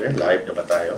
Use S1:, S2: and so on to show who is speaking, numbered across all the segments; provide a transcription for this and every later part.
S1: Okay, live na ba tayo?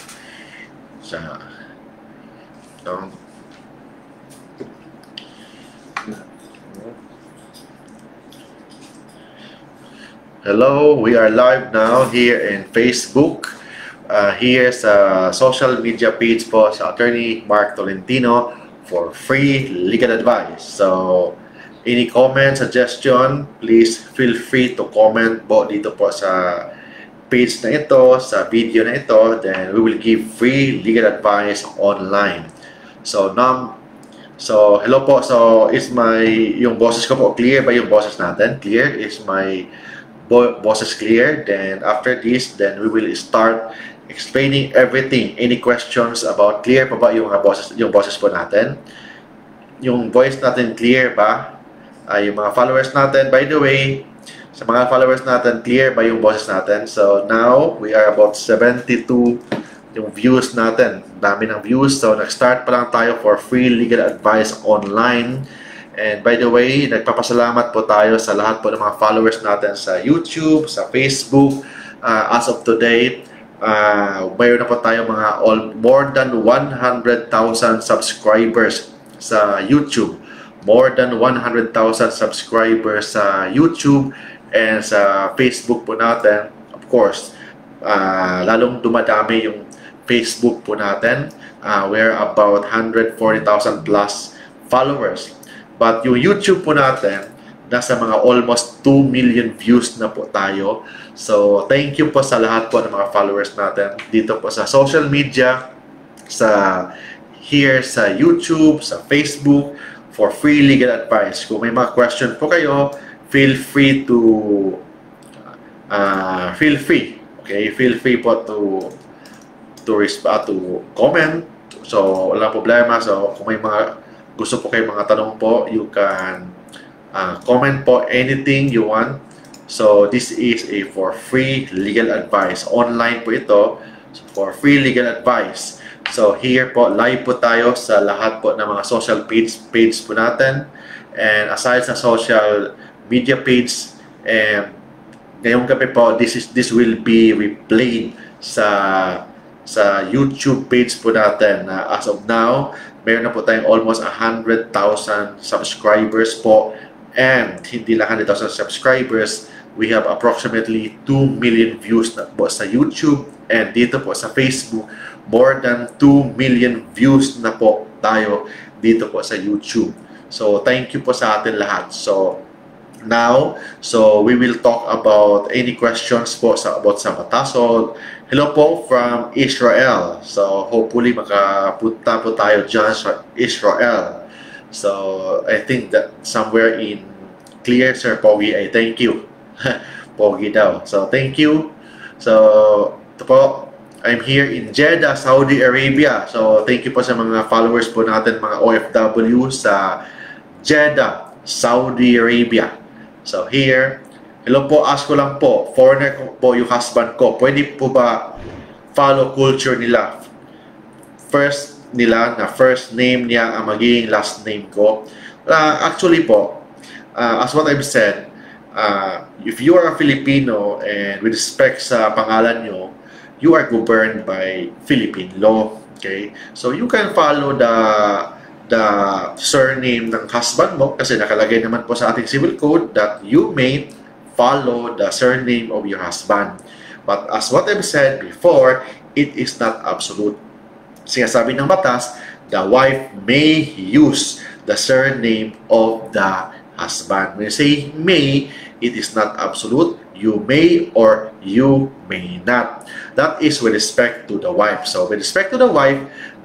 S1: Hello, we are live now here in Facebook. Here's a social media page po sa Attorney Mark Tolentino for free legal advice. So, any comment, suggestion, please feel free to comment po dito po sa page na ito, sa video na ito. Then we will give free legal advice online. So, hello po. So, yung boses ko po, clear ba yung boses natin? Clear? Is my boses clear? Then after this, then we will start explaining everything. Any questions about clear pa ba yung boses po natin? Yung voice natin clear ba? Yung mga followers natin, by the way, sa mga followers natin, clear ba yung boses natin? So now, we are about 72 yung views natin. Dami ng views. So nag-start pa lang tayo for free legal advice online. And by the way, nagpapasalamat po tayo sa lahat po ng mga followers natin sa YouTube, sa Facebook. As of today, mayroon na po tayo more than 100,000 subscribers sa YouTube. More than 100,000 subscribers sa YouTube and sa Facebook po natin. Of course, lalong dumadami yung Facebook po natin. We're about 140,000 plus followers. But yung YouTube po natin, nasa mga almost 2 million views na po tayo. So, thank you po sa lahat po ng mga followers natin dito po sa social media, sa YouTube, sa Facebook, for free legal advice. Kung may mga question po kayo, feel free po to comment. So, walang problema. So, kung may mga gusto po kayo mga tanong po, you can comment po anything you want. So, this is for free legal advice. Online po ito, for free legal advice. So, here po, live po tayo sa lahat po ng mga social page po natin. And aside sa social media page, ngayong gabi po, this will be replayed sa YouTube page po natin. As of now, meron na po tayong almost 100,000 subscribers po. And hindi lang 100,000 subscribers, we have approximately 2 million views na po sa YouTube. And dito po sa Facebook, more than 2 million views na po tayo dito po sa YouTube. So, thank you po sa atin lahat. So, now, we will talk about any questions po about sa batasol. Hello po from Israel. So, hopefully makapunta po tayo dyan sa Israel. So, I think that somewhere in clear, Sir Pogi, I thank you. Pogi daw. So, thank you. So, ito po, I'm here in Jeddah, Saudi Arabia. So, thank you po sa mga followers po natin, mga OFW sa Jeddah, Saudi Arabia. So, here, hello po, ask ko lang po, foreigner po yung husband ko, pwede po ba follow culture nila? First name niya ang magiging last name ko. Actually po, as what I've said, if you are a Filipino and with respect sa pangalan nyo, you are governed by Philippine law. Okay? So you can follow the surname ng husband mo kasi nakalagay naman po sa ating civil code that you may follow the surname of your husband. But as what I've said before, it is not absolute. Sinasabi ng batas, the wife may use the surname of the husband. When you say may, it is not absolute. You may or you may not. That is with respect to the wife. So with respect to the wife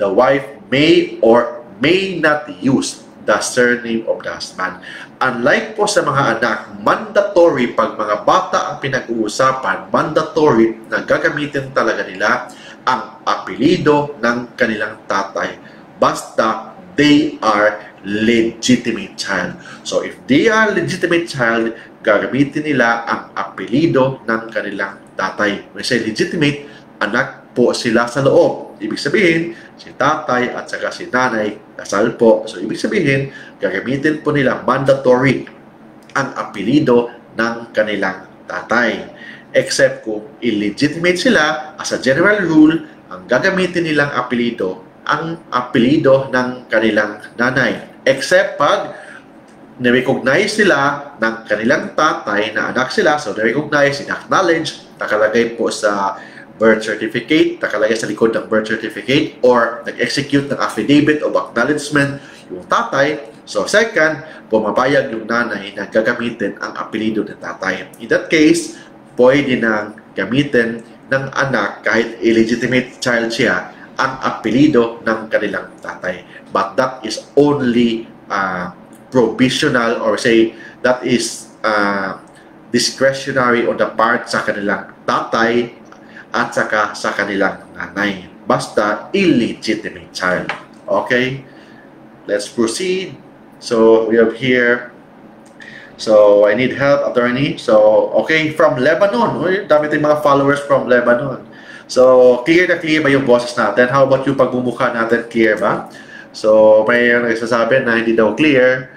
S1: may or may not use the surname of the husband. Unlike po sa mga anak, mandatory pag mga bata ang pinag-uusapan, mandatory na gagamitin talaga nila ang apelido ng kanilang tatay. Basta they are legitimate child. So if they are legitimate child, gagamitin nila ang apelido ng kanilang tatay. When I say legitimate, anak po sila sa loob. Ibig sabihin, si tatay at saka si nanay kasal po. So ibig sabihin, gagamitin po nila mandatory ang apelido ng kanilang tatay. except kung illegitimate sila. As a general rule, ang gagamitin nilang apelido, ang apelido ng kanilang nanay. Except pag na-recognize sila ng kanilang tatay na anak sila, so na-recognize, in-acknowledge, nakalagay po sa birth certificate, nakalagay sa likod ng birth certificate, or nag-execute ng affidavit of acknowledgement yung tatay. So second, pumapayag yung nanay na gagamitin ang apelido ng tatay. In that case, pwede nang gamitin ng anak, kahit illegitimate child siya, ang apelido ng kanilang tatay. But that is only provisional, or say that is discretionary on the part sa kanilang tatay at saka sa kanilang nanay. Basta illegitimate child. Okay? Let's proceed. So we have here, so I need help, attorney. So okay, from Lebanon. Dami tayong mga followers from Lebanon. So clear na clear ba yung boses natin? How about yung pagmumukha natin? Clear ba? So may nagsasabi na hindi daw clear.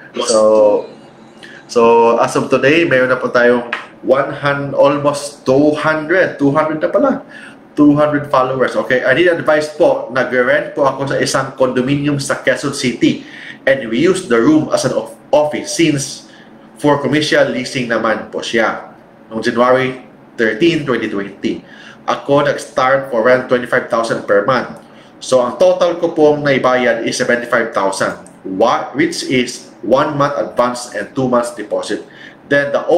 S1: So as of today, mayroon na po tayong almost 200 na pala. 200 followers. Okay, I need advice po. Nag-rent po ako sa isang condominium sa Quezon City and we use the room as an office since for commercial leasing naman po siya. Noong January 13, 2020. Ako nag-start for rent 25,000 per month. So ang total ko pong naibayad is 75,000, which is 1 month advance and 2 months deposit. Then the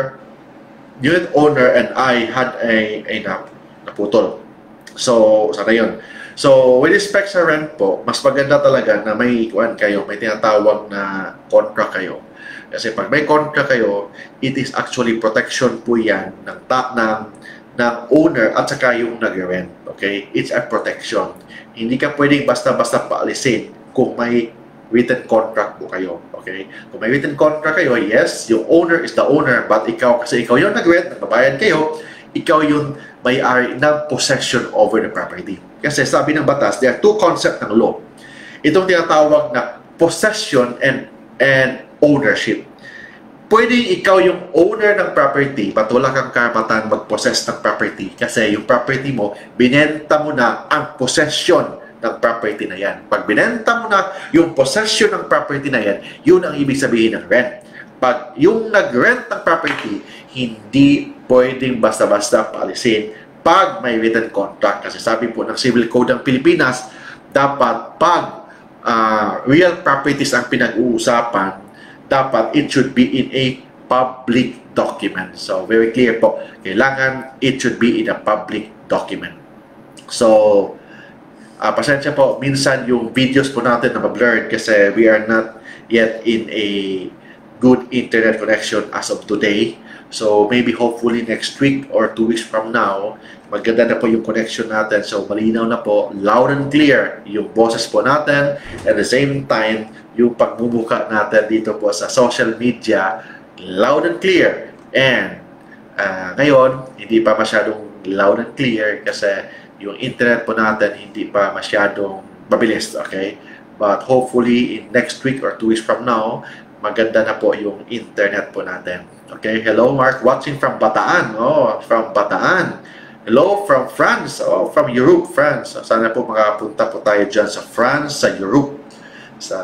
S1: unit owner and I had a naputol. So, sana yun. So, with respect sa rent po, mas maganda talaga na may tinatawag na contract kayo. Kasi pag may contract kayo, it is actually protection po yan ng owner at saka yung nag-rent. Okay? It's a protection. Hindi ka pwedeng basta-basta paalisin kung may written contract po kayo. Okay? Kung may written contract kayo, yes, yung owner is the owner, but kasi ikaw yung nag-rent, nagbabayad kayo, ikaw yung may-ari ng possession over the property. Kasi sabi ng batas, there are two concepts ng law. Itong tinatawag na possession and ownership. Pwedeng ikaw yung owner ng property, but wala kang karapatan mag-possess ng property kasi yung property mo, binenta mo na ang possession ng property na yan. Pag binenta mo na yung possession ng property na yan, yun ang ibig sabihin ng rent. Pag yung nag-rent ng property, hindi pwedeng basta-basta paalisin pag may written contract. Kasi sabi po ng Civil Code ng Pilipinas, dapat pag real properties ang pinag-uusapan, dapat it should be in a public document. So, very clear po. Kailangan it should be in a public document. So, pasensya po, minsan yung videos po natin na blurred kasi we are not yet in a good internet connection as of today. So, maybe hopefully next week or 2 weeks from now, maganda na po yung connection natin. So, malinaw na po, loud and clear yung boses po natin. At the same time, yung pagmumuka natin dito po sa social media, loud and clear. And ngayon, hindi pa masyadong loud and clear kasi yung internet po natin hindi pa masyadong mabilis, okay? But hopefully, in next week or 2 weeks from now, maganda na po yung internet po natin. Okay, hello Mark, watching from Bataan. Oh, from Bataan. Hello from France. Oh, from Europe, France. Sana po makapunta po tayo dyan sa France, sa Europe, sa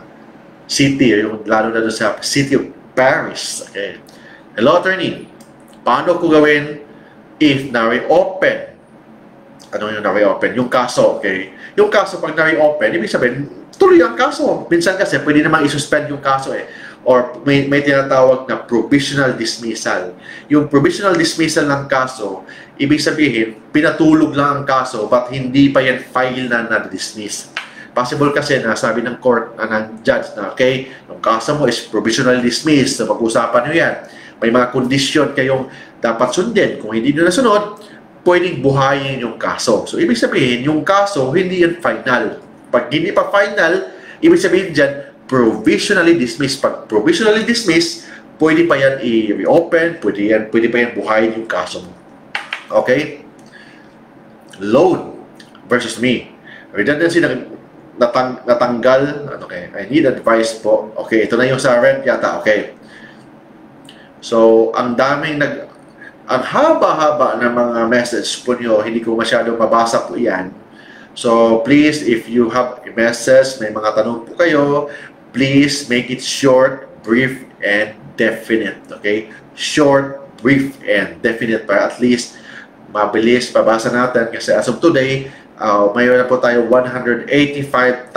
S1: city, yung lalo na doon sa city of Paris. Okay. Hello, attorney. Paano ko gawin if na-reopen? Ano yung na-reopen? Yung kaso, okay? Yung kaso, pag na-reopen, ibig sabihin, tuloy ang kaso. Minsan kasi, pwede namang isuspend yung kaso eh. Or may tinatawag na provisional dismissal. Yung provisional dismissal ng kaso, ibig sabihin, pinatulog lang ang kaso, but hindi pa yan file na na-dismiss. Possible kasi na sabi ng court, ng judge na, okay, yung kaso mo is provisionally dismissed, so pag-usapan nyo yan. May mga kondisyon kayong dapat sundin. Kung hindi nyo nasunod, pwedeng buhayin yung kaso. So, ibig sabihin, yung kaso, hindi yan final. Pag hindi pa final, ibig sabihin dyan, provisionally dismissed. Pag provisionally dismissed, pwede pa yan i-reopen, pwede pa yan buhayin yung kaso mo. Okay? Loan versus me. Redundancy na natanggal. Okay, I need advice po. Okay, ito na yung sa rent yata. Okay. So, ang daming ang haba-haba ng mga message po nyo, hindi ko masyadong mabasa po yan. So, please, if you have a message, may mga tanong po kayo, please make it short, brief, and definite. Okay? Short, brief, and definite para at least mabilis pabasa natin. Kasi as of today, mayroon na po tayo 185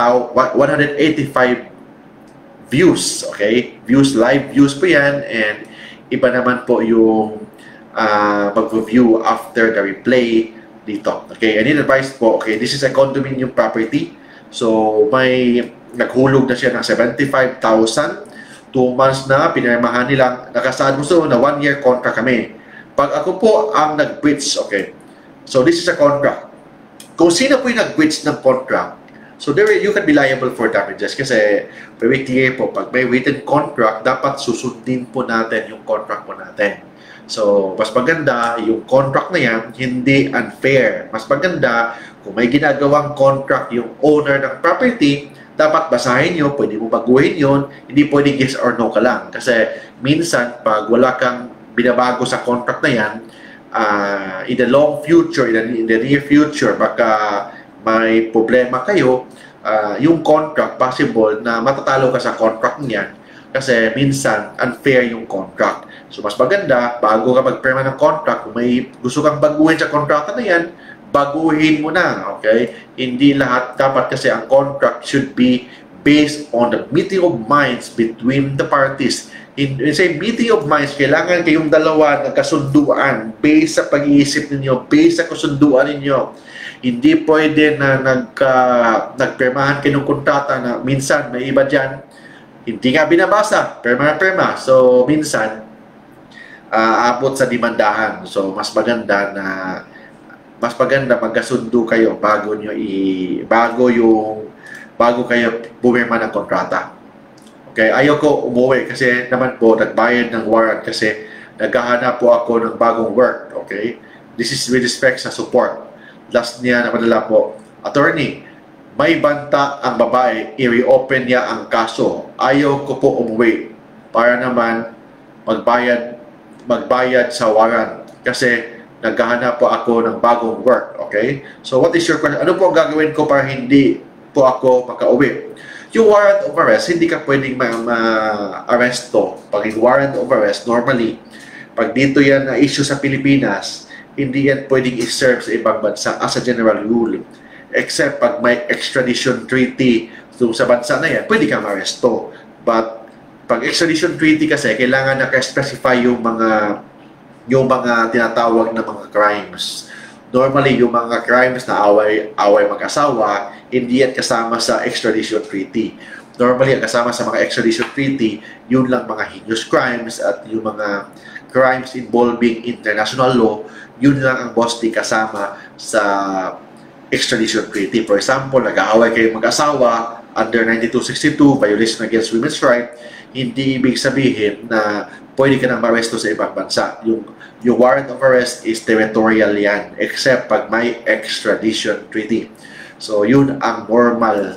S1: views. Okay? Views, live views po yan. And iba naman po yung mag-review after the replay dito. Okay, I need advice po. Okay, this is a condominium property. So, may naghulog na siya ng 75,000. 2 months na, pinirmahan nilang, nakasaad mo na 1-year contract kami. Pag ako po ang nag-breach, okay, so this is a contract. Kung sino po yung nag-breach ng contract, so there you can be liable for damages kasi very clear po, pag may written contract, dapat susundin po natin yung contract po natin. So, mas maganda yung contract na yan, hindi unfair. Mas maganda kung may ginagawang contract yung owner ng property, dapat basahin nyo, pwede mo baguhin yun, hindi pwede yes or no ka lang. Kasi minsan, pag wala kang binabago sa contract na yan, in the long future, in the near future, baka may problema kayo, yung contract, possible na matatalo ka sa contract niyan kasi minsan unfair yung contract. So, mas maganda, bago ka magpirma ng contract, kung may gusto kang baguhin sa kontrata na yan, baguhin mo na, okay? Hindi lahat, dapat kasi ang contract should be based on the meeting of minds between the parties. In say meeting of minds, kailangan kayong dalawa nagkasunduan based sa pag-iisip ninyo, based sa kasunduan ninyo. Hindi pwede na nagpirmahan kayo ng kontrata na minsan may iba dyan, hindi nga binabasa, perma. So, minsan, aabot sa demandahan. So, mas maganda magkasundo kayo bago kayo pumirma ng kontrata. Okay, ayaw ko umuwi kasi naman po nagbayad ng warrant kasi naghahanap po ako ng bagong work. Okay? This is with respect sa support. Last niya napadala po, attorney, may banta ang babae, i-reopen niya ang kaso. Ayaw ko po umuwi para naman magbayad sa warrant kasi naghahanap po ako ng bagong work. Okay? So, what is your question? Ano po ang gagawin ko para hindi po ako makauwi? Yung warrant of arrest, hindi ka pwedeng ma-arresto. Pag yung warrant of arrest, normally, pag dito yan na issue sa Pilipinas, hindi yan pwedeng i-serve sa ibang bansa as a general rule. Except pag may extradition treaty sa bansa na yan, pwede kang ma-arresto. But pag extradition treaty kasi, kailangan naka-specify yung mga tinatawag na mga crimes. Normally, yung mga crimes na away mag-asawa, hindi yan kasama sa extradition treaty. Normally, ang kasama sa mga extradition treaty, yun lang mga heinous crimes at yung mga crimes involving international law, yun lang ang mostly kasama sa extradition treaty. For example, nag-aaway kayong mag-asawa under 9262, violation against women's rights, hindi ibig sabihin na pwede ka nang ma-arresto sa ibang bansa. Yung warrant of arrest is territorial yan, except pag may extradition treaty. So, yun ang normal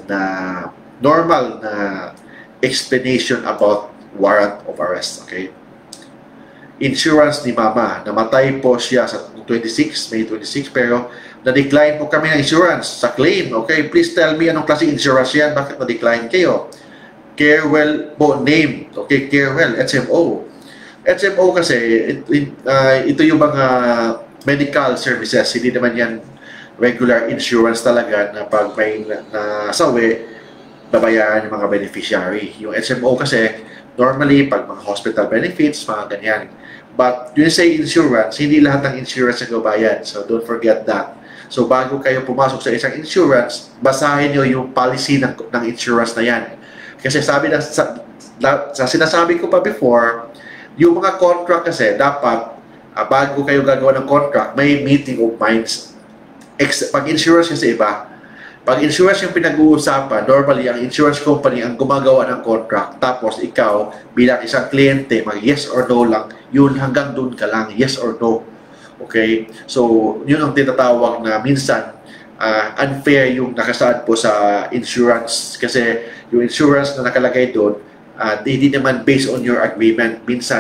S1: na explanation about warrant of arrest. Okay? Insurance ni Mama. Namatay po siya sa May 26, pero na-decline po kami ng insurance sa claim. Okay? Please tell me anong klase insurance yan. Bakit na-decline kayo? Carewell po name. Okay? Carewell, HMO. HMO kasi, ito yung mga medical services. Hindi naman yan regular insurance talaga na pag may nasawi, babayaran yung mga beneficiary. Yung HMO kasi, normally, pag mga hospital benefits, mga ganyan. But, yun say insurance, hindi lahat ng insurance ang babayad. So, don't forget that. So, bago kayo pumasok sa isang insurance, basahin nyo yung policy ng insurance na yan. Kasi sabi sa sinasabi ko pa before, yung mga contract kasi, dapat, bago kayo gagawa ng contract, may meeting of minds. Pag insurance kasi iba, pag insurance yung pinag-uusapan, normally, ang insurance company ang gumagawa ng contract. Tapos, ikaw, bilang isang kliyente, mag-yes or no lang, yun hanggang doon ka lang, yes or no. Okay? So, yun ang tinatawag na minsan, unfair yung nakasaad po sa insurance. Kasi, yung insurance na nakalagay doon, hindi naman based on your agreement. Minsan,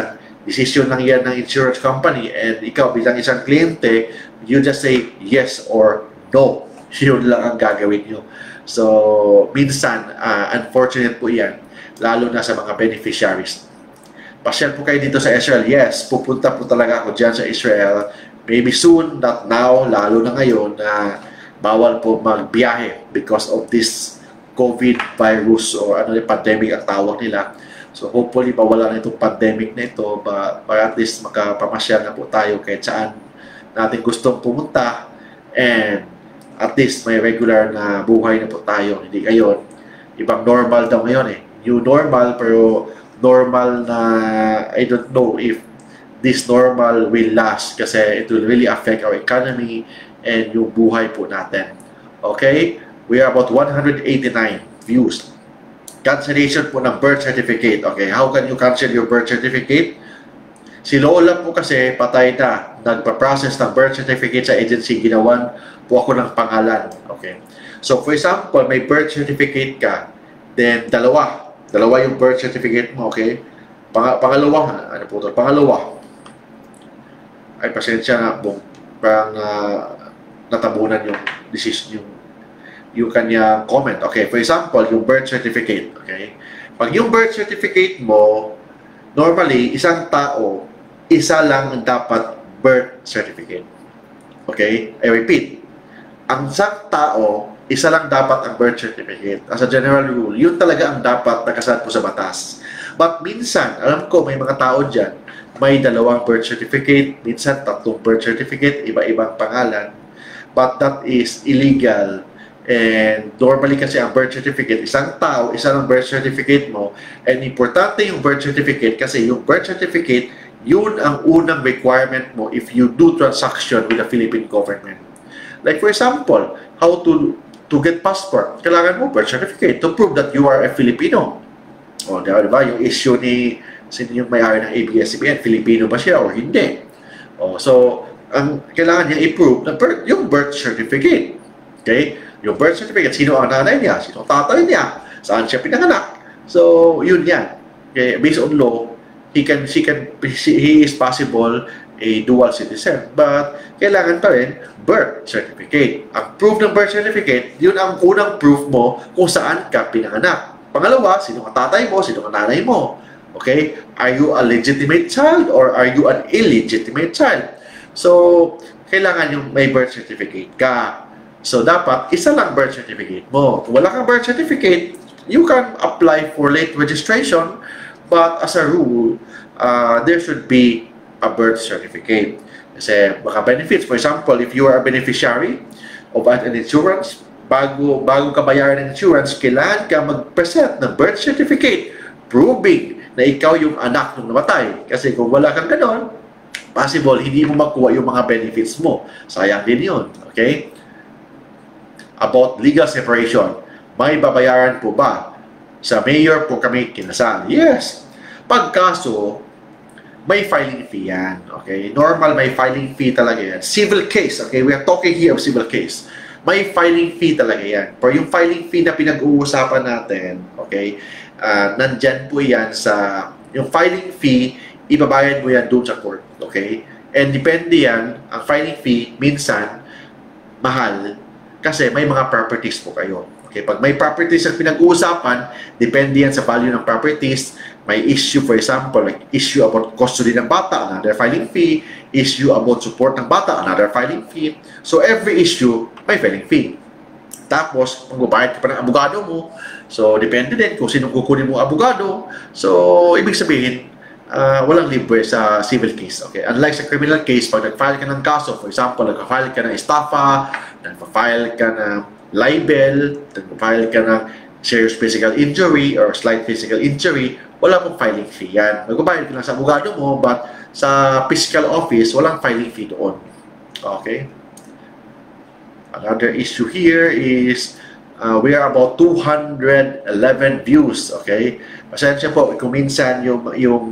S1: Decision lang yan ng insurance company, and ikaw bilang isang kliyente, you just say yes or no. Yun lang ang gagawin nyo. So, minsan, unfortunate po yan, lalo na sa mga beneficiaries. Pasyal po kayo dito sa Israel. Yes, pupunta po talaga ako dyan sa Israel. Maybe soon, not now, lalo na ngayon na bawal po magbiyahe because of this COVID virus or pandemic ang tawag nila. So hopefully mawala na itong pandemic na ito, but at least makapamasyal na po tayo kahit saan natin gustong pumunta, and at least may regular na buhay na po tayo. Hindi ngayon, ibang normal daw ngayon eh. New normal, pero normal na I don't know if this normal will last kasi it will really affect our economy and yung buhay po natin. Okay? We are about 189 views. Cancellation po ng birth certificate. Okay, how can you cancel your birth certificate? Si Lola po kasi patay na. Nagpa-process ng birth certificate sa agency. Ginawan po ako ng pangalan. Okay. So, for example, may birth certificate ka. Then, dalawa yung birth certificate mo. Okay. Pangalawa. Ano po ito? Pangalawa. Ay, pasensya na po. Parang natabunan yung decision, yung kanya comment. Okay, for example, yung birth certificate. Okay? Pag yung birth certificate mo, normally, isang tao, isa lang dapat birth certificate. Okay? I repeat. Ang isang tao, isa lang dapat ang birth certificate. As a general rule, yun talaga ang dapat nakasaad po sa batas. But minsan, alam ko, may mga tao dyan, may dalawang birth certificate, minsan tatlong birth certificate, iba-ibang pangalan. But that is illegal. And normally kasi ang birth certificate, isang tao, isa ng birth certificate mo, and importante yung birth certificate kasi yung birth certificate, yun ang unang requirement mo if you do transaction with the Philippine government. Like for example, how to get passport. Kailangan mo birth certificate to prove that you are a Filipino. O, diba? Yung issue ni sino yung may-ari ng ABS-CBN, Filipino ba siya o hindi? O, so, ang kailangan niya i-prove na yung birth certificate. Okay? Yung birth certificate, sino ang nanay niya, sino ang tatay niya, saan siya pinanganak. So, yun yan. Okay, based on law, he is possible a dual citizen. But, kailangan pa rin birth certificate. Ang proof ng birth certificate, yun ang unang proof mo kung saan ka pinanganak. Pangalawa, sino ang tatay mo, sino ang nanay mo. Okay? Are you a legitimate child or are you an illegitimate child? So, kailangan yung may birth certificate ka. So, dapat isa lang birth certificate mo. Kung wala kang birth certificate, you can apply for late registration, but as a rule, there should be a birth certificate. Kasi baka benefits. For example, if you are a beneficiary of an insurance, bago ka bayaran ng insurance, kailangan ka mag-present ng birth certificate proving na ikaw yung anak ng namatay. Kasi kung wala kang ganon, possible hindi mo makuha yung mga benefits mo. Sayang din yun. Okay? About legal separation, may babayaran po ba? Sa mayor po kami kinasal. Yes. Pagkaso, may filing fee yan. Okay? Normal, may filing fee talaga yan. Civil case. Okay? We are talking here of civil case. May filing fee talaga yan. Pero yung filing fee na pinag-uusapan natin, okay, nandyan po yan sa, yung filing fee, ibabayad mo yan doon sa court. Okay? And depende yan, ang filing fee, minsan, mahal, kasi may mga properties po kayo. Okay, pag may properties ang pinag-uusapan, depende yan sa value ng properties. May issue, for example, like issue about custody ng bata, another filing fee. Issue about support ng bata, another filing fee. So, every issue, may filing fee. Tapos, magbabayad ka pa ng abogado mo. So, depende din kung sinong kukunin mo abogado. So, ibig sabihin, walang libre sa civil case. Okay? Unlike sa criminal case, pag nag-file ka ng kaso, for example, nag-file ka ng estafa, nag-file ka ng libel, nag-file ka ng serious physical injury or slight physical injury, wala pong filing fee yan. Magbabayad ka lang sa abogado mo, but sa fiscal office, walang filing fee doon. Okay? Another issue here is we are about 211 views. Okay? Pasensya po kung minsan yung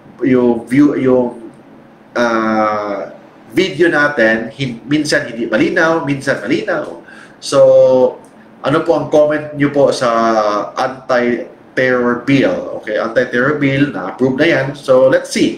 S1: video natin minsan hindi malinaw, minsan malinaw. So, ano po ang comment nyo po sa anti-terror bill? Okay, anti-terror bill, na-approve na yan. So, let's see.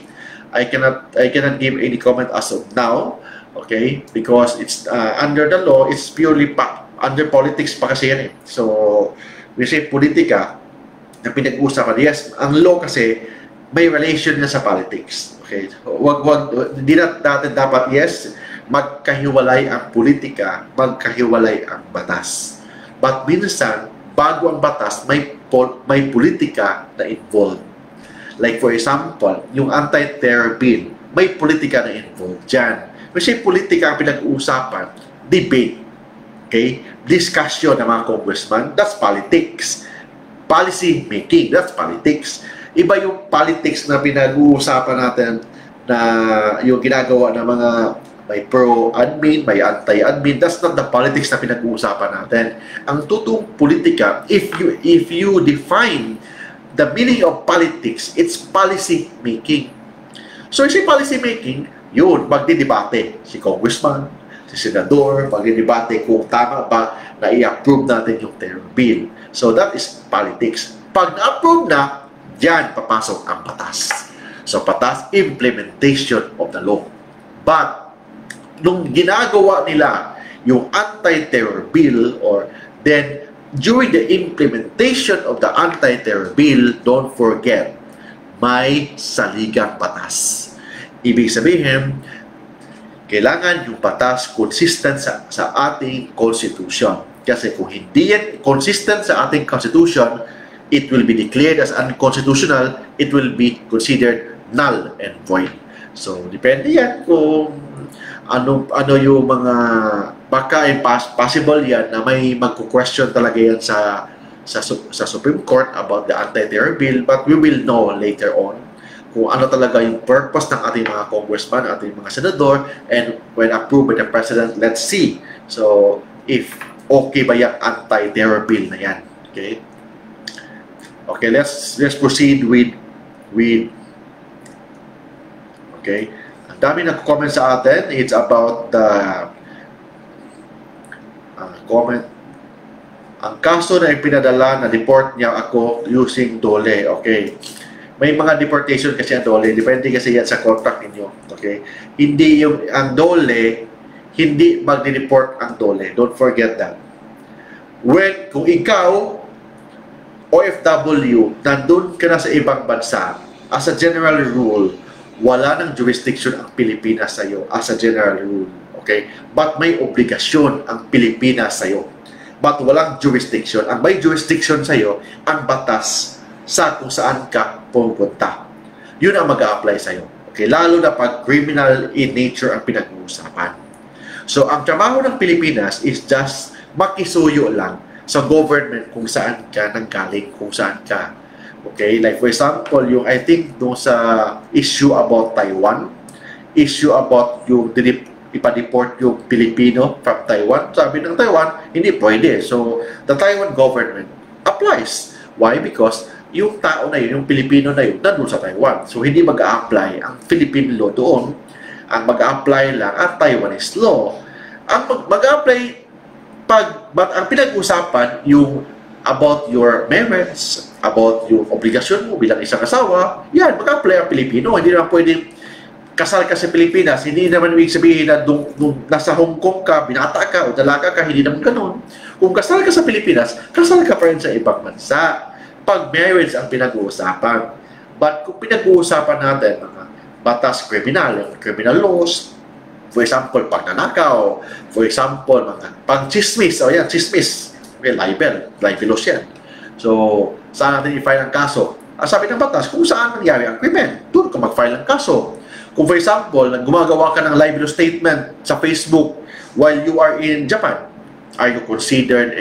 S1: I cannot give any comment as of now, okay? Because it's under the law, it's purely under politics pa kasi yan eh. So, we say politika na pinag-uusapan. Yes, ang law kasi may relation na sa politics. Okay? Hindi natin dapat, yes, magkahiwalay ang politika, magkahiwalay ang batas. But minsan, bago ang batas, may politika na involved. Like for example, yung anti-terror bill, may politika na involved dyan. Kasi politika ang pinag-uusapan, debate, okay? Discussion ng mga congressman, that's politics. Policy making, that's politics. Iba yung politics na pinag-uusapan natin na yung ginagawa ng mga may pro-admin, may anti-admin. That's not the politics na pinag-uusapan natin. Ang totoong politika, if you define the meaning of politics, it's policy making. So, si policy making, yun, magdidebate. Si congressman, si senador, magdidebate kung tama ba na i-approve natin yung terror bill. So, that is politics. Pag na-approve na, diyan papasok ang batas. So, batas, implementation of the law. But, nung ginagawa nila yung anti-terror bill or then during the implementation of the anti-terror bill, don't forget, may saligang batas. Ibig sabihin, kailangan yung batas consistent sa ating Constitution. Kasi kung hindi yan consistent sa ating Constitution, it will be declared as unconstitutional, it will be considered null and void. So, depende yan kung ano yung mga baka possible yan na may magko-question talaga yan sa Supreme Court about the anti-terror bill, but we will know later on kung ano talaga yung purpose ng ating mga congressman, ating mga senador, and when approved by the President, let's see. So, if okay ba yung anti-terror bill na yan? Okay? Okay, let's proceed with okay. Ang dami nag-comment sa atin. It's about the comment. Ang kaso na ipinadala na deport niya ako using dole. Okay. May mga deportation kasi ang dole. Depende kasi yan sa contract ninyo. Okay. Hindi yung ang dole, hindi magdi-deport ang dole. Don't forget that. Kung ikaw OFW, nandun ka na sa ibang bansa, as a general rule, wala ng jurisdiction ang Pilipinas sa'yo as a general rule. Okay? But may obligasyon ang Pilipinas sa'yo. But walang jurisdiction. Ang may jurisdiction sa'yo, ang batas sa kung saan ka pupunta. Yun ang mag-a-apply sa'yo. Okay? Lalo na pag criminal in nature ang pinag-uusapan. So, ang trabaho ng Pilipinas is just makisuyo lang sa government kung saan ka nanggaling, kung saan ka. Okay? Like for example, yung I think doon sa issue about Taiwan, issue about yung ipa-deport yung Pilipino from Taiwan. Sabi ng Taiwan, hindi pwede. So, the Taiwan government applies. Why? Because yung tao na yun, yung Pilipino na yun, nandun sa Taiwan. So, hindi mag-a-apply ang Philippine law doon. Ang mag-a-apply lang ang Taiwanese law. Ang mag-a-apply but ang pinag-usapan yung about your merits, about yung obligasyon mo bilang isang asawa, yan, mag-apply ang Pilipino. Hindi naman pwedeng kasal ka sa Pilipinas. Hindi naman ibig sabihin na nung nasa Hong Kong ka, binata ka o dalaga ka, hindi naman ganun. Kung kasal ka sa Pilipinas, kasal ka pa rin sa ibang bansa. Pag marriage ang pinag-uusapan. But kung pinag-uusapan natin mga batas kriminal, yung criminal laws, for example, pagnanakaw, for example, mga pang-chismis, o yan, chismis, may libelous yan. So, saan natin i-file ang kaso? Ang sabi ng batas, kung saan nangyari ang krimen, doon ka mag-file ng kaso. Kung for example, gumagawa ka ng libelous statement sa Facebook while you are in Japan, are you considered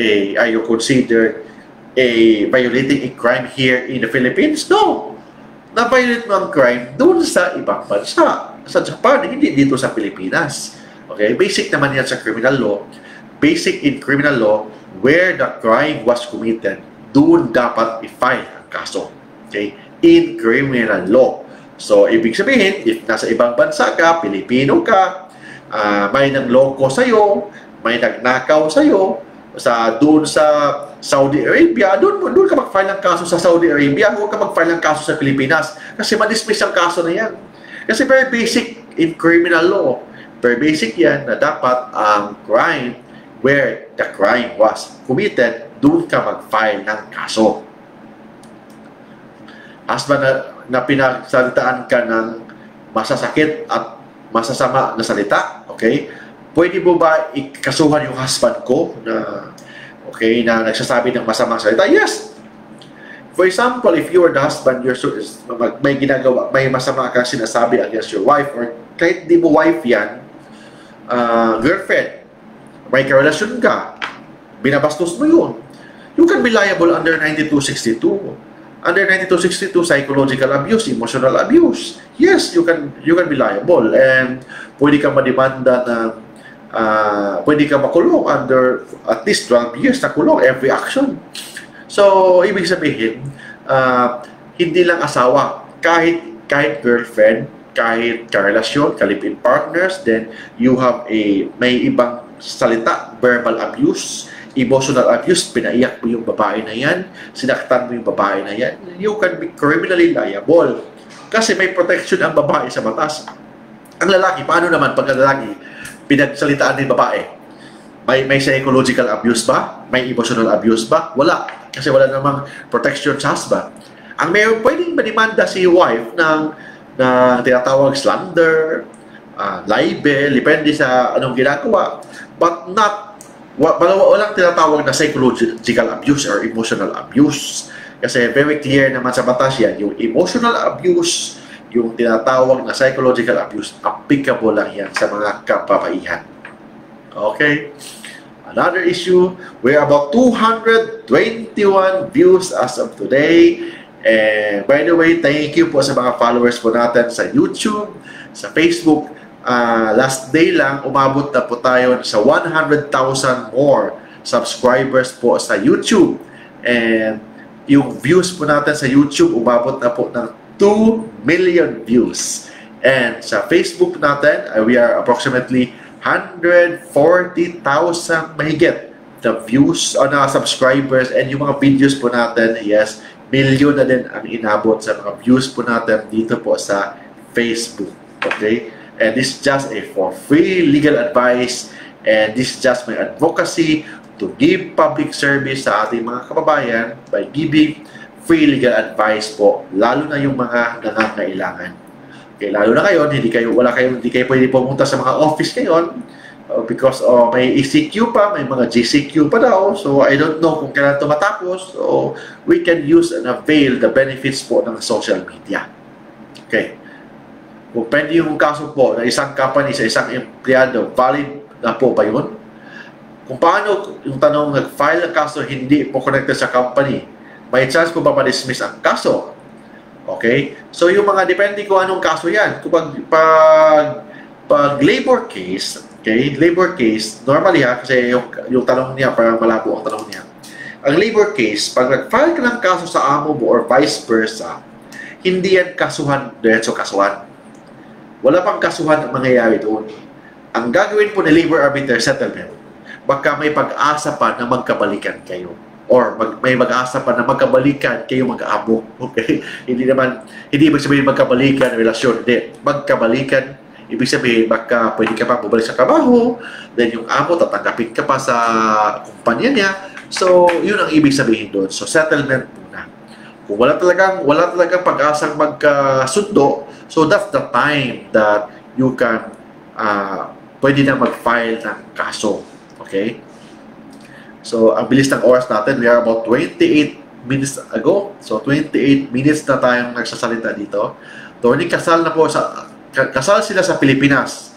S1: a violating a crime here in the Philippines? No. Na-violate mo ang crime doon sa ibang bansa. Sa Japan, hindi dito sa Pilipinas. Okay? Basic naman yan sa criminal law. Basic in criminal law, where the crime was committed, doon dapat i-file ang kaso. Okay? In criminal law. So, ibig sabihin, if nasa ibang bansa ka, Pilipino ka, may nangloko sa'yo, may nagnakaw sa'yo, doon sa Saudi Arabia, doon ka mag-file ng kaso sa Saudi Arabia, huwag ka mag-file ng kaso sa Pilipinas kasi ma-dismiss ang kaso na yan. Kasi very basic in criminal law. Very basic yan na dapat ang crime where the crime was committed, doon ka mag-file ng kaso. Husband na pinagsalitaan ka ng masasakit at masasama na salita, okay? Pwede mo ba ikasuhan yung husband ko na, okay, na nagsasabi ng masamang salita? Yes! For example, if you are the husband, may ginagawa, may masama kang sinasabi against your wife, or kahit di mo wife yan, girlfriend, may karelasyon ka, binabastos mo yun, you can be liable under 9262. Under 9262, psychological abuse, emotional abuse. Yes, you can be liable, and pwede kang mademanda ng pwede kang makulong under at least 12 years na kulong every action. So, ibig sabihin, hindi lang asawa, kahit girlfriend, kahit karelasyon, kalipin partners, then you have may ibang salita, verbal abuse, emotional abuse, pinaiyak mo yung babae na yan, sinaktan mo yung babae na yan, you can be criminally liable. Kasi may protection ang babae sa batas. Ang lalaki, paano naman pag ang lalaki, pinagsalitaan ng babae? May psychological abuse ba? May emotional abuse ba? Wala. Kasi wala namang protection sa husband. Ang may pwedeng mademanda si wife ng tinatawag slander, libel, depende sa anong ginagawa, but walang tinatawag na psychological abuse or emotional abuse. Kasi very clear naman sa batas yan, yung emotional abuse, yung tinatawag na psychological abuse, applicable lang yan sa mga kababaihan. Okay? Another issue, we're about 221 views as of today. And by the way, thank you po sa mga followers po natin sa YouTube, sa Facebook. Last day lang, umabot na po tayo sa 100,000 more subscribers po sa YouTube. And yung views po natin sa YouTube, umabot na po ng 2 million views. And sa Facebook natin, we are approximately 140,000 mahigit the views on our subscribers, and yung mga videos po natin, yes, million na din ang inabot sa mga views po natin dito po sa Facebook. Okay? And this is just for free legal advice, and this is just my advocacy to give public service sa ating mga kababayan by giving free legal advice po, lalo na yung mga nangangailangan. Okay, lalo na ngayon, hindi kayo pwede pumunta sa mga office ngayon because may ECQ pa, may mga GCQ pa daw. So, I don't know kung kailan ito matapos. So, we can use and avail the benefits po ng social media. Okay. Kung pwede yung kaso po na isang company sa isang empleyado, valid na po ba yun? Kung paano yung tanong, nag-file ng kaso, hindi po connected sa company, may chance po ba ma-dismiss ang kaso? Okay? So, yung mga depende kung anong kaso yan. Kung pag labor case, okay, labor case, normally kasi yung tanong niya, parang malabo ang tanong niya. Ang labor case, pag nag-file ka ng kaso sa amo mo or vice versa, hindi yan kasuhan, diretso kasuhan. Wala pang kasuhan ang mangyayari doon. Ang gagawin po ni labor arbiter settlement, baka may pag-asa pa na magkabalikan kayo. Or may mag-asa pa na magkabalikan kayo mag-amo. Okay? Hindi ibig sabihin magkabalikan relasyon. Hindi. Magkabalikan, ibig sabihin pwede ka pa bumalik sa trabaho, then yung amo tatanggapin ka pa sa kumpanya niya. So, yun ang ibig sabihin doon. So, settlement muna. Kung wala talagang pag-asang magkasundo, so that's the time that you can pwede na mag-file ng kaso. Okay? So, ang bilis ng oras natin, we are about 28 minutes ago. So, 28 minutes na tayong nagsasalita dito. Tony, kasal sila sa Pilipinas.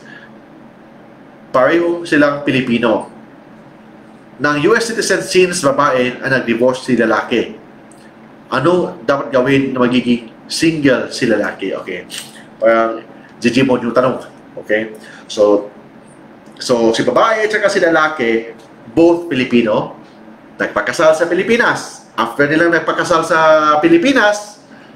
S1: Pareho silang Pilipino. Nang US citizen since babae ang nag-divorce si lalaki. Ano dapat gawin na magiging single si lalaki? Okay. Parang jijimon yung tanong. Okay. So si babae at si lalaki, both Pilipino, nagpakasal sa Pilipinas. After nilang nagpakasal sa Pilipinas,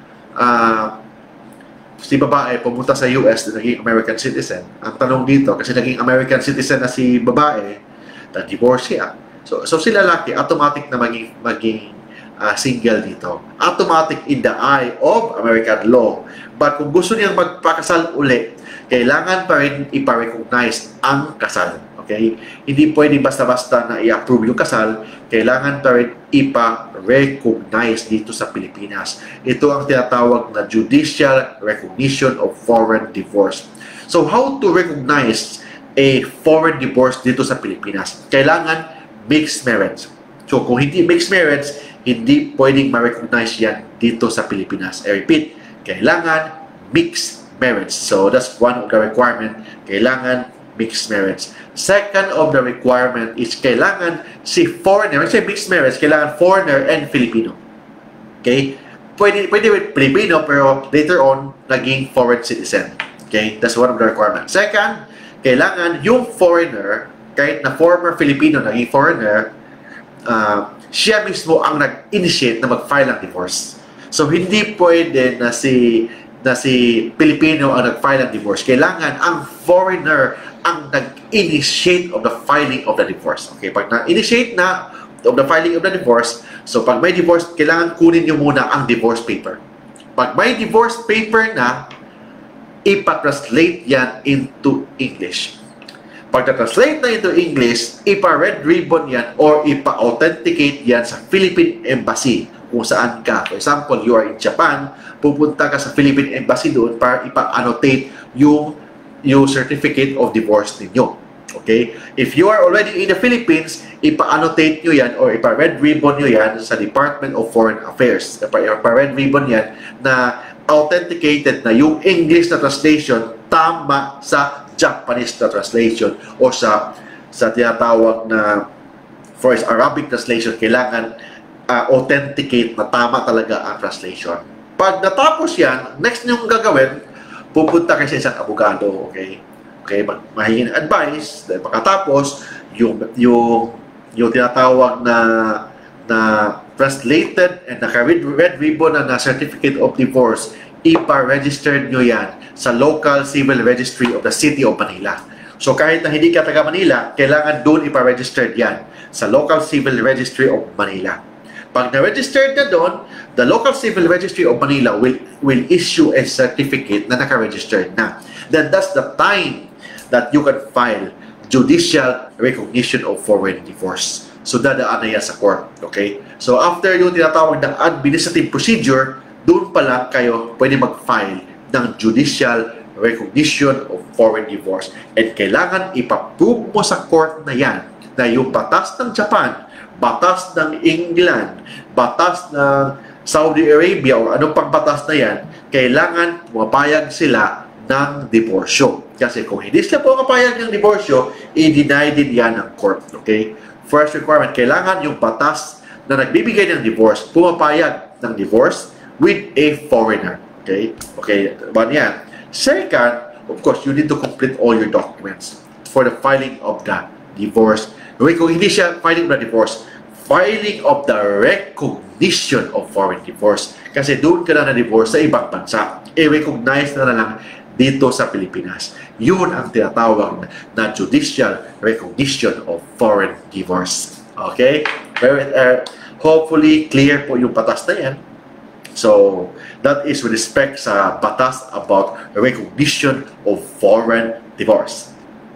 S1: si babae pumunta sa US na naging American citizen. Ang tanong dito, kasi naging American citizen na si babae, nag-divorce siya. So si lalaki, automatic na maging single dito. Automatic in the eye of American law. But kung gusto niyang magpakasal uli, kailangan pa rin ipa-recognize ang kasal. Okay? Hindi pwede basta-basta na i-approve yung kasal, kailangan pa rin ipa-recognize dito sa Pilipinas. Ito ang tinatawag na judicial recognition of foreign divorce. So, how to recognize a foreign divorce dito sa Pilipinas? Kailangan mixed marriage. So, kung hindi mixed marriage, hindi pwedeng ma-recognize yan dito sa Pilipinas. I repeat, kailangan mixed marriage. So, that's one of the requirement. Kailangan mixed marriage. Second of the requirement is kailangan si foreigner, when I say mixed marriage, kailangan foreigner and Filipino. Okay? Pwede with Filipino, pero later on, naging foreign citizen. Okay? That's one of the requirements. Second, kailangan yung foreigner, kahit na former Filipino, naging foreigner, siya mismo ang nag-initiate na mag-file ng divorce. So, hindi pwede na si Filipino ang nag-file ng divorce. Kailangan ang foreigner ang nag-initiate of the filing of the divorce. Okay, pag na-initiate na of the filing of the divorce, so pag may divorce, kailangan kunin nyo muna ang divorce paper. Pag may divorce paper na, ipa-translate yan into English. Pag na-translate na into English, ipa-red ribbon yan or ipa-authenticate yan sa Philippine Embassy kung saan ka. For example, you are in Japan, pupunta ka sa Philippine Embassy doon para ipa-annotate yung certificate of divorce ninyo. Okay? If you are already in the Philippines, ipa-annotate nyo yan or ipa-red ribbon nyo yan sa Department of Foreign Affairs. Ipa-red ribbon yan na authenticated na yung English na translation tama sa Japanese na translation o sa tinatawag na for Arabic translation, kailangan authenticate na tama talaga ang translation. Pag natapos yan, next niyong gagawin, pupunta kayo sa isang abogado, okay? Okay, mahingin advice, dahil pagkatapos, yung tinatawag na translated and naka-red ribbon na certificate of divorce, ipa-register nyo yan sa local civil registry of the City of Manila. So kahit na hindi ka taga Manila, kailangan doon ipa-register yan sa local civil registry of Manila. Pag na-registered na doon, the local civil registry of Manila will issue a certificate na naka-registered na. Then that's the time that you can file judicial recognition of foreign divorce. So dadaan na yan sa court. Okay? So after yung tinatawag ng administrative procedure, doon pa lang kayo pwede mag-file ng judicial recognition of foreign divorce. And kailangan ipa-prove mo sa court na yan na yung batas ng Japan, batas ng England, batas ng Saudi Arabia o anong pang batas na yan, kailangan mapayag sila ng diborsyo. Kasi kung hindi sila po mapayag ng diborsyo, i-deny din yan ng court. Okay? First requirement, kailangan yung batas na nagbibigay ng divorce, pumapayag ng divorce with a foreigner. Okay? Okay, ba yan? Second, of course, you need to complete all your documents for the filing of the divorce. Okay, kung hindi siya filing of the divorce, filing of the recognition of foreign divorce. Kasi doon ka na na-divorce sa ibang bansa. I-recognize na lang dito sa Pilipinas. Yun ang tinatawag na judicial recognition of foreign divorce. Okay? Hopefully, clear po yung batas na yan. So, that is with respect sa batas about recognition of foreign divorce.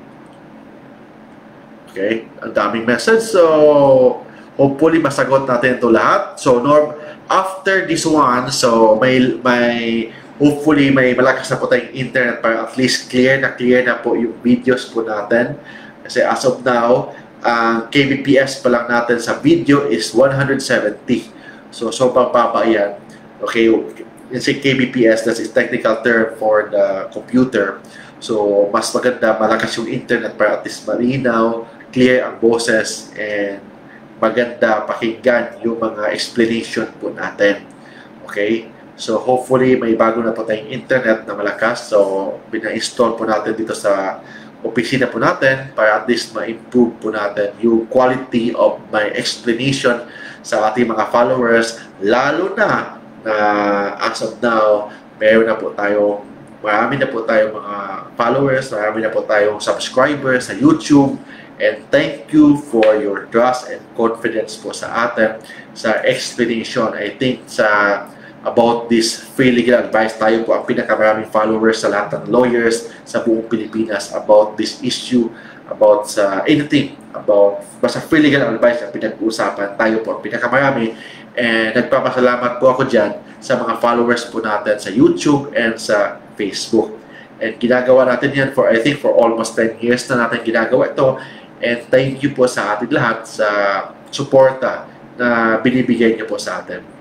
S1: Okay? Ang daming message. So, hopefully, masagot natin ito lahat. So, after this one, so, hopefully, may malakas na po tayong internet para at least clear na po yung videos po natin. Kasi as of now, kbps pa lang natin sa video is 170. So, sobrang baba yan. Okay, yung si kbps, that's a technical term for the computer. So, mas maganda, malakas yung internet para at least malinaw, clear ang boses, and maganda pakinggan yung mga explanation po natin. Okay? So, hopefully, may bago na po tayong internet na malakas. So, bina-install po natin dito sa opisina po natin para at least ma-improve po natin yung quality of my explanation sa ating mga followers, lalo na as of now, marami na po tayong mga followers, marami na po tayong subscribers sa YouTube, And thank you for your trust and confidence po sa atin sa explanation. I think about this free legal advice, tayo po ang pinakamaraming followers sa lahat ng lawyers sa buong Pilipinas about this issue, about anything, about basta free legal advice ang pinag-uusapan, tayo po ang pinakamarami. And nagpapasalamat po ako dyan sa mga followers po natin sa YouTube and sa Facebook. And ginagawa natin yan for, I think, for almost 10 years na natin ginagawa ito. And thank you po sa atin lahat sa suporta na binibigay niyo po sa atin.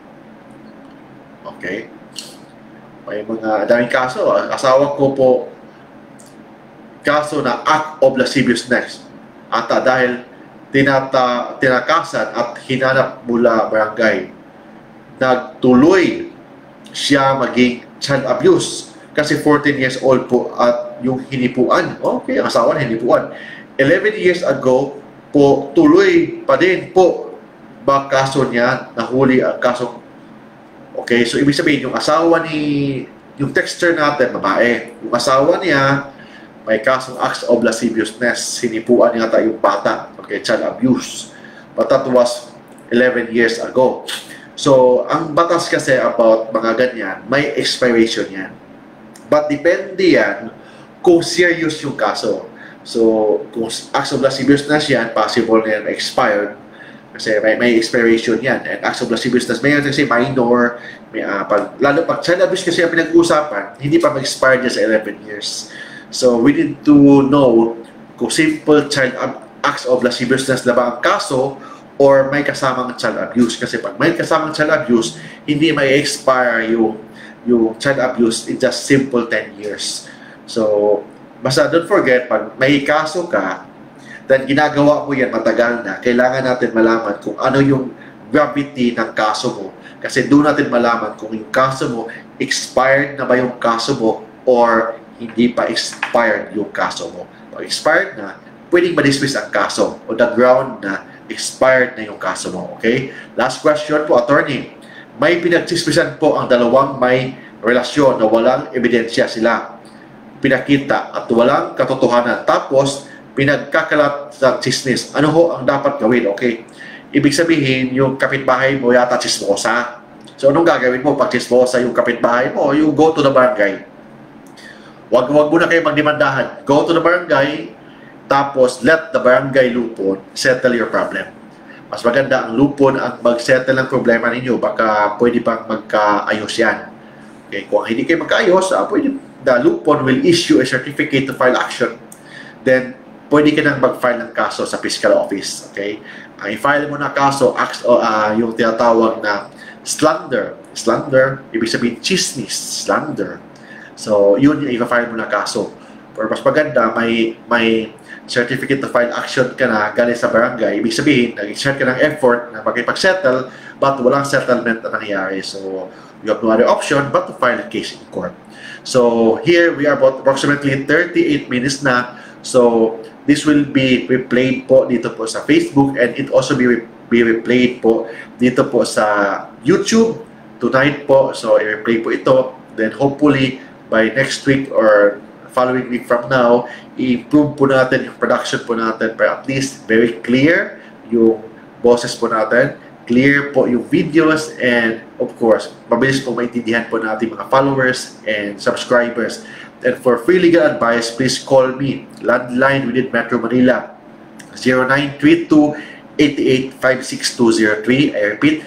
S1: Okay? May mga daming kaso. Asawa ko po, kaso na act of lasciviousness. At dahil tinakasan at hinanap mula barangay, nagtuloy siya maging child abuse. Kasi 14 years old po at yung hinipuan. Okay, ang asawa na hinipuan. 11 years ago po, tuloy pa din po ba kaso niya, nahuli ang kaso. Okay, so ibig sabihin, yung asawa yung texter natin, babae. Yung asawa niya, may kasong acts of lasciviousness, hinipuan niya yung bata. Okay, child abuse. But that was 11 years ago. So, ang batas kasi about mga ganyan, may expiration yan. But depende yan kung serious yung kaso. So, kung acts of lasciviousness yan, possible na yan expired. Kasi may expiration yan. And acts of lasciviousness, may kasi minor, lalo pag child abuse kasi ang pinag-uusapan, hindi pa mag-expire dyan sa 11 years. So, we need to know kung simple acts of lasciviousness na ba ang kaso or may kasamang child abuse. Kasi pag may kasamang child abuse, hindi may expire yung child abuse in just simple 10 years. So, basta don't forget, pag may kaso ka, then ginagawa mo yan matagal na, kailangan natin malaman kung ano yung gravity ng kaso mo. Kasi doon natin malaman kung yung kaso mo, expired na ba yung kaso mo or hindi pa expired yung kaso mo. Pag expired na, pwedeng ma-dismiss ang kaso o the ground na expired na yung kaso mo. Okay? Last question po, attorney. May pinagchismisan po ang dalawang may relasyon na walang ebidensya sila pinakita at walang katotohanan. Tapos, pinagkakalat sa chismis. Ano ho ang dapat gawin? Okay. Ibig sabihin, yung kapitbahay mo yata chismosa. So, anong gagawin mo pag chismosa yung kapitbahay mo? You go to the barangay. Wag mo na kayo magdemandahan. Go to the barangay, tapos let the barangay lupon settle your problem. Mas maganda ang lupon ang mag-settle ng problema ninyo. Baka pwede pang magkaayos yan. Okay. Kung hindi kayo magkaayos, pwede the lupon will issue a certificate to file action. Then, pwede ka nang mag-file ng kaso sa fiscal office. Okay? I-file mo na kaso, yung tinatawag na slander. Slander, ibig sabihin chismis, slander. So, yun yung i-file mo na kaso. Pero mas maganda, may certificate to file action ka na galing sa barangay. Ibig sabihin, nag-exert ka ng effort na makipag-settle, but walang settlement na nangyayari. So, you have no other option but to file a case in court. So, here we are about approximately 38 minutes na. So, this will be replayed po dito po sa Facebook and it also be replayed po dito po sa YouTube tonight po. So, i-replay po ito. Then, hopefully, by next week or following week from now, i-improve po natin yung production po natin para at least very clear yung boses po natin. Clear po yung videos and of course, mabilis po maintindihan po natin mga followers and subscribers. And for free legal advice, please call me. Landline within Metro Manila, 0932-8856-203. I repeat,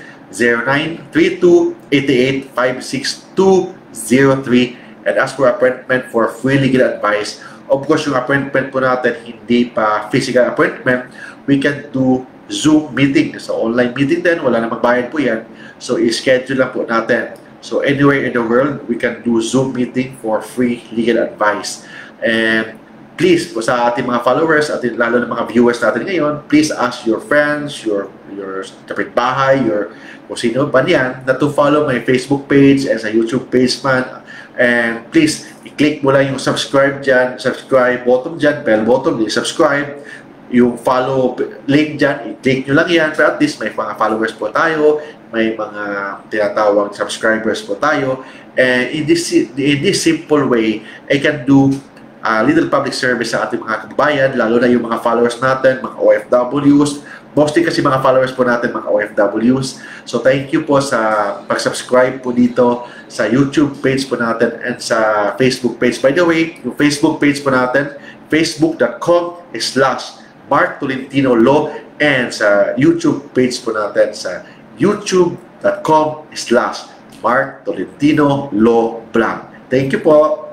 S1: 0932-8856-203. And ask for appointment for free legal advice. Of course, yung appointment po natin, hindi pa physical appointment. We can do Zoom meeting. So, online meeting din. Wala na magbayad po yan. So, i-schedule lang po natin. So, anywhere in the world, we can do Zoom meeting for free legal advice. And please, po sa ating mga followers, at lalo na mga viewers natin ngayon, please ask your friends, your kapitbahay, kung sino ba yan, na to follow my Facebook page and sa YouTube page man. And please, i-click mo lang yung subscribe dyan, subscribe button dyan, bell button, i-subscribe. Yung follow link dyan, i-click nyo lang yan. Pero at least may mga followers po tayo, may mga tinatawag subscribers po tayo. And in this simple way, I can do little public service sa ating mga kababayan, lalo na yung mga followers natin, mga OFWs. Mostly kasi mga followers po natin, mga OFWs. So thank you po sa pag-subscribe po dito sa YouTube page po natin and sa Facebook page. By the way, yung Facebook page po natin, facebook.com/Mark Tolentino Law, and sa YouTube page po natin sa youtube.com/Mark Tolentino Law Blog. Thank you po.